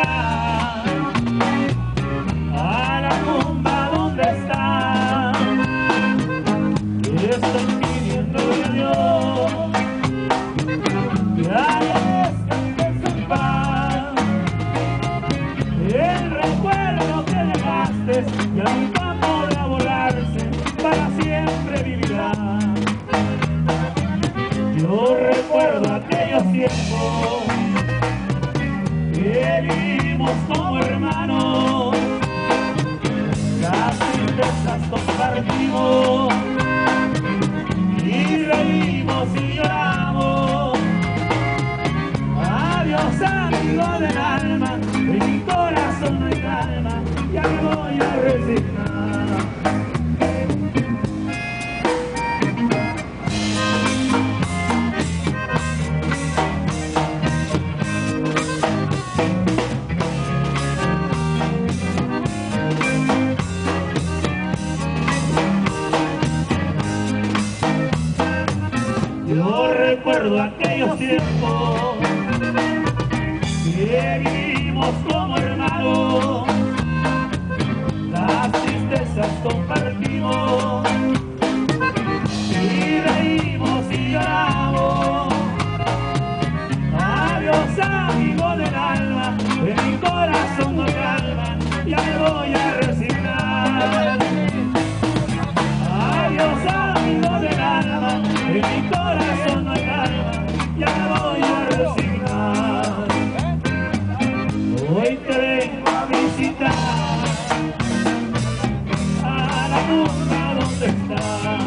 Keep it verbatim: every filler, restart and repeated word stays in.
llegar a la tumba donde está. Estoy pidiéndole a Dios que haga este paz. El recuerdo que dejaste ya nunca podrá borrarse, para siempre vivirá. Yo recuerdo aquellos tiempos que vivimos como hermanos, las tristezas compartimos y reímos y lloramos. Adiós, amigo del alma, en mi corazón no hay calma, ya me voy a resignar. Yo recuerdo aquellos tiempos que vivimos como hermanos, las tristezas compartimos y reímos y lloramos. Adiós, amigo del alma, en mi corazón no hay calma, ya me voy a resignar. Adiós, amigo del alma, en mi corazón no hay calma, ya me voy a resignar. Hoy te vengo a visitar a la tumba donde estás.